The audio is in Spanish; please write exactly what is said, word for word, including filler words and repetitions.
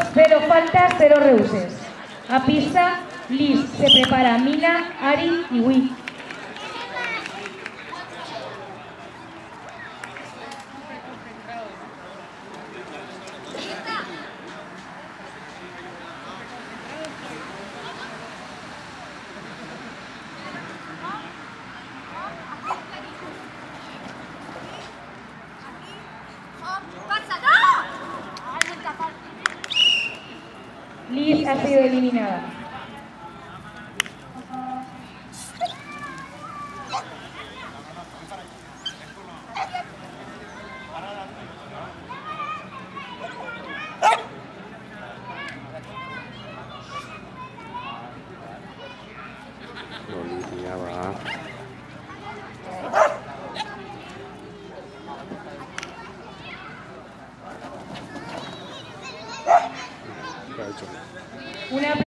cero faltas, cero reuses. A pista, Liz, se prepara Mina, Ari y Wii. Liz ha sido eliminada. Olivia va. Una